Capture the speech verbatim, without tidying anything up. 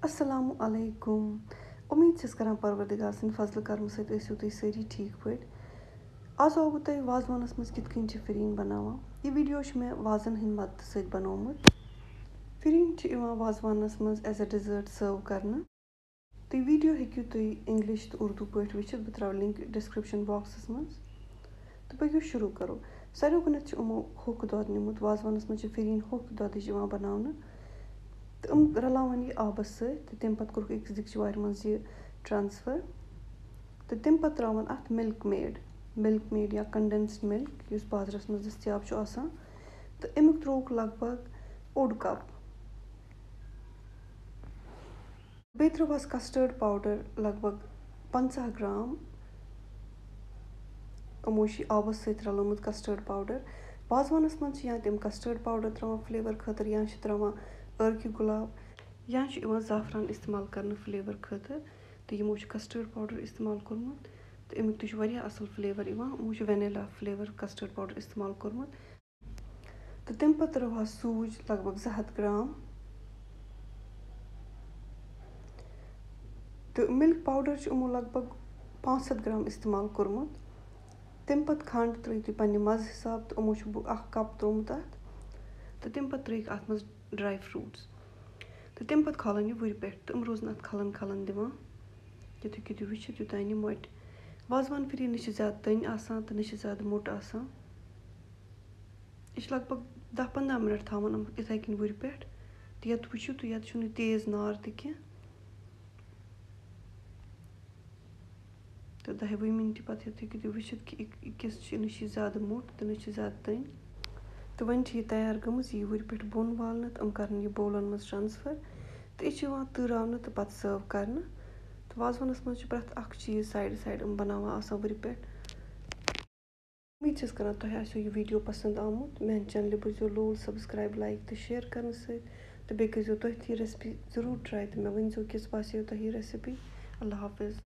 अस्सलामु अलैकुम। उम्मीद छस करान परवरदिगार सिंद फजल करम सत ٲسِو तुई सारी ठीक पٲٹھۍ। आज आगो तुई वाजवानस मज कित कन फिरीन बनावान। ये वीडियो मे वाजन हिंद मदद सत बनोमुत। फिरीन इवान वाजवानस मज एज अ डिजर्ट सर्व करना। तो वीडियो हेक्यू तुई इंग्लिश तो उर्दू पٲٹھۍ वुचित बह त्राव लिंक डिस्क्रिप्शन बॉक्सस मज। तो पकू शुरू करो। सारो गुनत यमो होक दोद निमुत वाजवानस मज फिरीन होक दोद इवान बनावना। तो हम रलावन यह आबस सत तम पत कोर अकिस दिक्चि वार मज यह ट्रांसफर। तो तम पत त्रावन अत मिल्क मेड मिल्क मेड या कंडेंस्ड मिल्क युस बाजारस मज दस्तियाब छु आसान। तो अमुक त्रोक लगभग ओड कप। बे त्रोवस कस्टर्ड पाउडर लगभग पंचाह ग्राम। यमो आबस सत रलोमुत कस्टर्ड पाउडर। वाजवानस मज या तम कस्टर्ड पाउडर त्रावन फ्लेवर खतर या त्रावन अर्क गुलाब या ज़ाफ़रान इस्तेमाल करने फ्लेवर खतर। तो यमो कस्टर्ड पाउडर इस्तेमाल कोरमुत। तो अमुक तो वारिया असल फ्लेवर इवान। यमो वैनिला फ्लेवर कस्टर्ड पाउडर इस्तेमाल कोरमुत। तो तम पत त्रोवस सूज लगभग ज़ हथ ग्राम। तो मिल्क पाउडर यमो लगभग पाँच हथ ग्राम इस्तेमाल कोरमुत। तम पत खंड त्रो तुम पन्ने मज़ हिसाब। तो यमो अख कप त्रोमुत अत। तो तम पत त्रिक अत मज ड्राई फ्रूट्स। तो तम पत खालन यह वुर पे। तो हम रोजन अत खलन खलन दिवान युत हेक्यू तुम वुचित युतान यह मोट। वाजवान फिरीन न ज्यादा तन आसान तो न ज्यादा मोट आसान। यह लगभग दह पंद्रह मिनट थावन इथे कन वुर पे। तो ये वुचु तो ये तेज नार तह। तो दह वह मिनट पत हेक्यू तुम वुचित कि किस न ज्यादा मोट तो न ज्यादा तन। तो वन यह तैयार गमज यह वुर पे बोन वालन। हम कर यह बोलन मज ट्रांसफर। तो यह तरावन तो पत सर्व करना। तो वाजवानस मज प्रथ अख चीज साइड साइड हम बनावान आसान वुर पे। उम्मीद छस करान तुह आसो यह वीडियो पसंद आमुत। मेन चैनल बुझो लोल सब्सक्राइब लाइक तो शेयर करने सत। तो बे करो तुह रेसिपी जरूर ट्राई। तो मे वनजो किस बासो तुह रेसिपी। अल्लाह हाफिज।